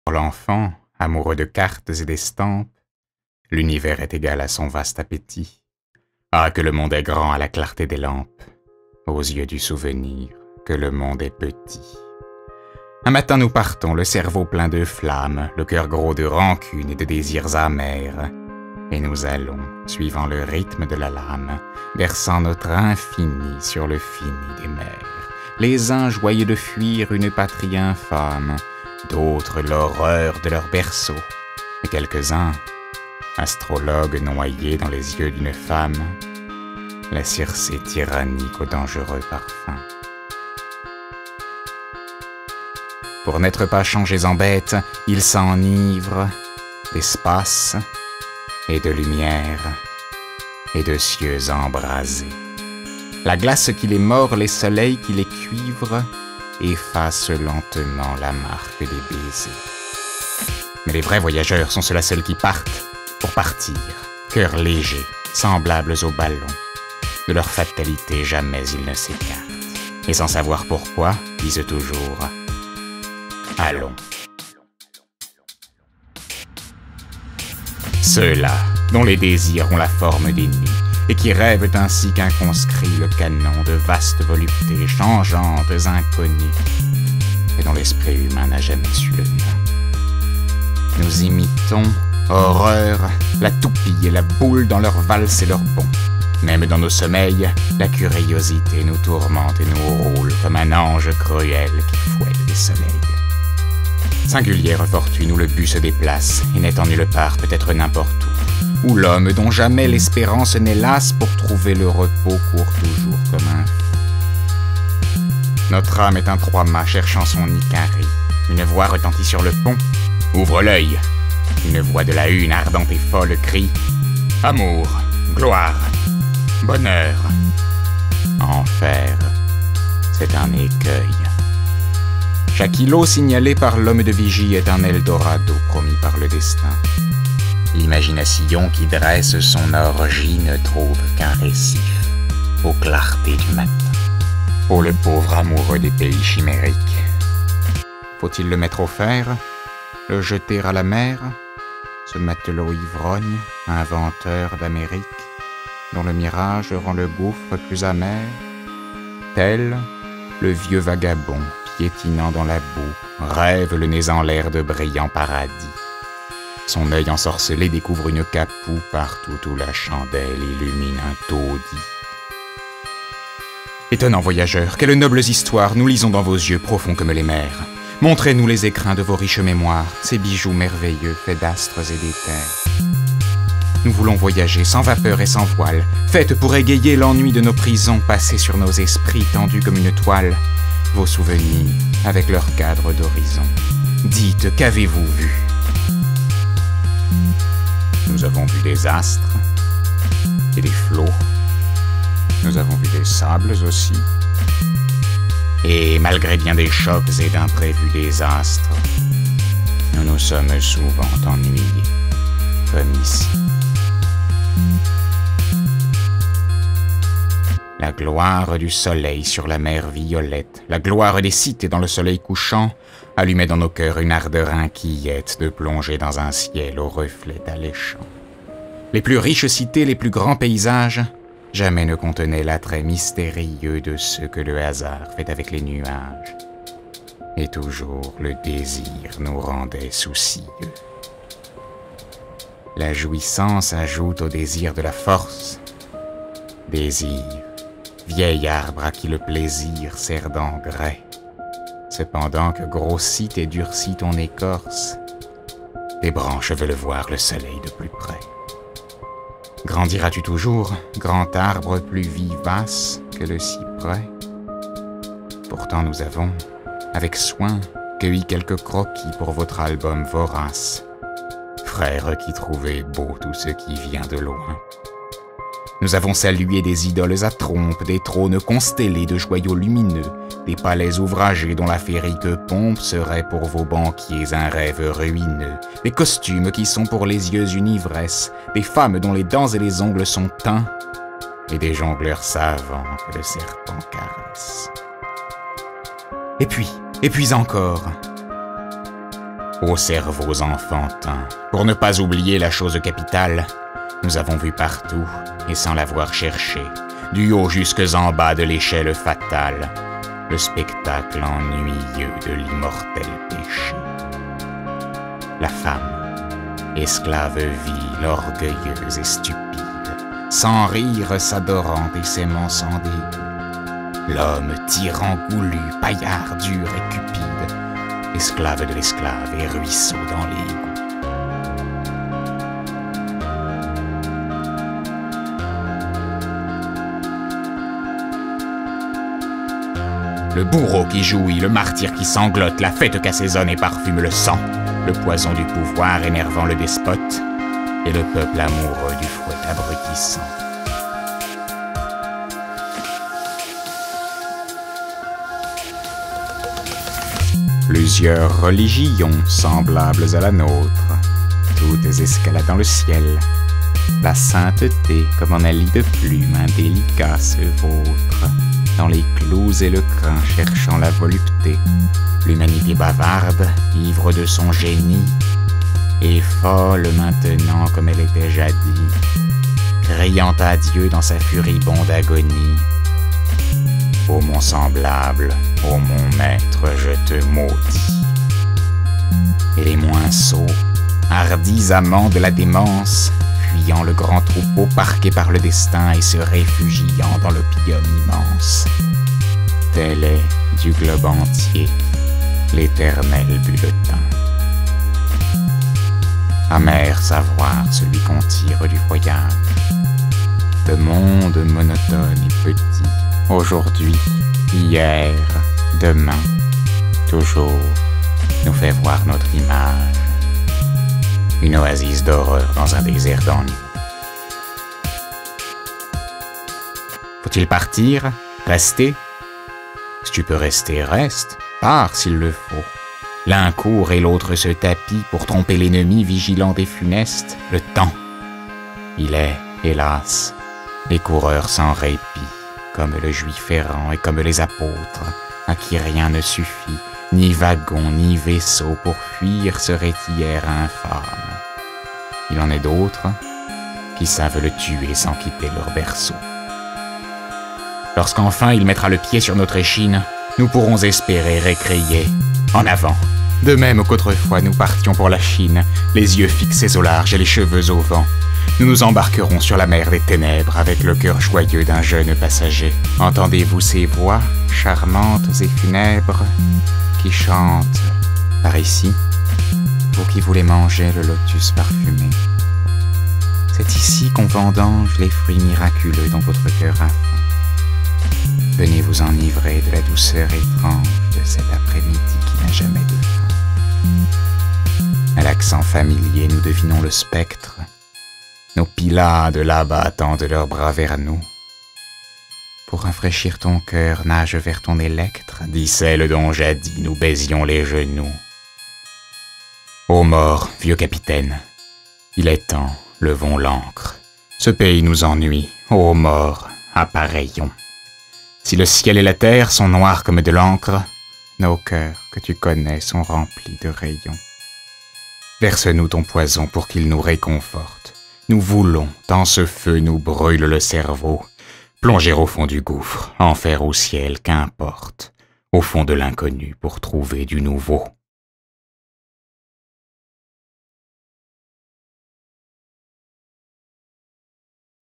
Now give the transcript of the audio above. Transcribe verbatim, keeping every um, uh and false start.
Pour l'enfant, amoureux de cartes et d'estampes, l'univers est égal à son vaste appétit. Ah, que le monde est grand à la clarté des lampes, aux yeux du souvenir, que le monde est petit. Un matin nous partons, le cerveau plein de flammes, le cœur gros de rancune et de désirs amers. Et nous allons, suivant le rythme de la lame, versant notre infini sur le fini des mers. Les uns joyeux de fuir une patrie infâme, d'autres l'horreur de leur berceau, et quelques-uns, astrologues noyés dans les yeux d'une femme, la Circé tyrannique au dangereux parfum. Pour n'être pas changés en bêtes, ils s'enivrent d'espace et de lumière et de cieux embrasés. La glace qui les mord, les soleils qui les cuivrent, effacent lentement la marque des baisers. Mais les vrais voyageurs sont ceux-là seuls qui partent pour partir, cœurs légers, semblables aux ballons. De leur fatalité, jamais ils ne s'écartent. Et sans savoir pourquoi, disent toujours « Allons ». Ceux-là, dont les désirs ont la forme des nues, et qui rêvent ainsi qu'un conscrit le canon de vastes voluptés changeantes, inconnues, et dont l'esprit humain n'a jamais su le lien. Nous imitons, horreur, la toupie et la boule dans leur valse et leur bond. Même dans nos sommeils, la curiosité nous tourmente et nous roule comme un ange cruel qui fouette des soleils. Singulière fortune où le but se déplace et n'est en nulle part, peut-être n'importe où, où l'homme dont jamais l'espérance n'est lasse pour trouver le repos court toujours comme un fou. Notre âme est un trois-mâts cherchant son nid carré. Une voix retentit sur le pont. Ouvre l'œil. Une voix de la hune ardente et folle crie « Amour, gloire, bonheur, enfer, c'est un écueil. » Chaque îlot signalé par l'homme de vigie est un Eldorado promis par le destin. L'imagination qui dresse son orgie ne trouve qu'un récif aux clartés du matin. Ô le pauvre amoureux des pays chimériques. Faut-il le mettre au fer, le jeter à la mer, ce matelot ivrogne, inventeur d'Amérique, dont le mirage rend le gouffre plus amer, tel le vieux vagabond piétinant dans la boue, rêve le nez en l'air de brillants paradis. Son œil ensorcelé découvre une capoue partout où la chandelle illumine un taudis. Étonnants voyageurs, quelles nobles histoires nous lisons dans vos yeux profonds comme les mers. Montrez-nous les écrins de vos riches mémoires, ces bijoux merveilleux faits d'astres et d'éthers. Nous voulons voyager sans vapeur et sans voile, faites pour égayer l'ennui de nos prisons, passés sur nos esprits tendus comme une toile, vos souvenirs avec leur cadre d'horizon. Dites, qu'avez-vous vu? Nous avons vu des astres et des flots. Nous avons vu des sables aussi. Et malgré bien des chocs et d'imprévus désastres, nous nous sommes souvent ennuyés, comme ici. La gloire du soleil sur la mer violette, la gloire des cités dans le soleil couchant, allumait dans nos cœurs une ardeur inquiète de plonger dans un ciel aux reflets alléchants. Les plus riches cités, les plus grands paysages, jamais ne contenaient l'attrait mystérieux de ce que le hasard fait avec les nuages. Et toujours le désir nous rendait soucieux. La jouissance ajoute au désir de la force. Désir, vieil arbre à qui le plaisir sert d'engrais. Cependant que grossit et durcit ton écorce, tes branches veulent voir le soleil de plus près. Grandiras-tu toujours, grand arbre plus vivace que le cyprès? Pourtant nous avons, avec soin, cueilli quelques croquis pour votre album vorace. Frères qui trouvez beau tout ce qui vient de loin. Nous avons salué des idoles à trompes, des trônes constellés de joyaux lumineux, des palais ouvragés dont la féerique pompe serait pour vos banquiers un rêve ruineux, des costumes qui sont pour les yeux une ivresse, des femmes dont les dents et les ongles sont teints, et des jongleurs savants que le serpent caresse. Et puis, et puis encore, Ô cerveaux enfantins, pour ne pas oublier la chose capitale, nous avons vu partout, et sans l'avoir cherché, du haut jusques en bas de l'échelle fatale, le spectacle ennuyeux de l'immortel péché. La femme, esclave vile, orgueilleuse et stupide, sans rire s'adorant et s'aimant sans dégoût. L'homme tyran goulu, paillard dur et cupide, esclave de l'esclave et ruisseau dans l'égout. Le bourreau qui jouit, le martyr qui sanglote, la fête qu'assaisonne et parfume le sang, le poison du pouvoir énervant le despote, et le peuple amoureux du fouet abrutissant. Plusieurs religions semblables à la nôtre, toutes escaladant le ciel. La sainteté, comme en un lit de plumes, indélicat se vautre, dans les clous et le crin cherchant la volupté. L'humanité bavarde, ivre de son génie, et folle maintenant comme elle était jadis, criant à Dieu dans sa furibonde agonie. Ô mon semblable, ô mon maître, je te maudis. Et les moins sots, hardis amants de la démence, fuyant le grand troupeau parqué par le destin et se réfugiant dans l'opium immense. Tel est, du globe entier, l'éternel bulletin. Amer savoir celui qu'on tire du voyage. Le monde monotone et petit, aujourd'hui, hier, demain, toujours, nous fait voir notre image. Une oasis d'horreur dans un désert d'ennui. Faut-il partir? Rester? Si tu peux rester, reste. Pars s'il le faut. L'un court et l'autre se tapit pour tromper l'ennemi vigilant et funeste, le temps. Il est, hélas, les coureurs sans répit, comme le juif errant et comme les apôtres, à qui rien ne suffit, ni wagon, ni vaisseau pour fuir ce rétillère infâme. Il en est d'autres qui savent le tuer sans quitter leur berceau. Lorsqu'enfin il mettra le pied sur notre échine, nous pourrons espérer récrier en avant. De même qu'autrefois nous partions pour la Chine, les yeux fixés au large et les cheveux au vent. Nous nous embarquerons sur la mer des ténèbres avec le cœur joyeux d'un jeune passager. Entendez-vous ces voix charmantes et funèbres qui chantent par ici, vous qui voulez manger le lotus parfumé? C'est ici qu'on vendange les fruits miraculeux dont votre cœur a faim. Venez vous enivrer de la douceur étrange de cet après-midi qui n'a jamais de fin. À l'accent familier, nous devinons le spectre. Nos Pylades là-bas tendent leurs bras vers nous. Pour rafraîchir ton cœur, nage vers ton électre, dit celle dont jadis nous baisions les genoux. Ô mort, vieux capitaine, il est temps, levons l'ancre. Ce pays nous ennuie, ô mort, appareillons. Si le ciel et la terre sont noirs comme de l'encre, nos cœurs que tu connais sont remplis de rayons. Verse-nous ton poison pour qu'il nous réconforte. Nous voulons, tant ce feu nous brûle le cerveau, plonger au fond du gouffre, enfer ou ciel, qu'importe, au fond de l'inconnu pour trouver du nouveau.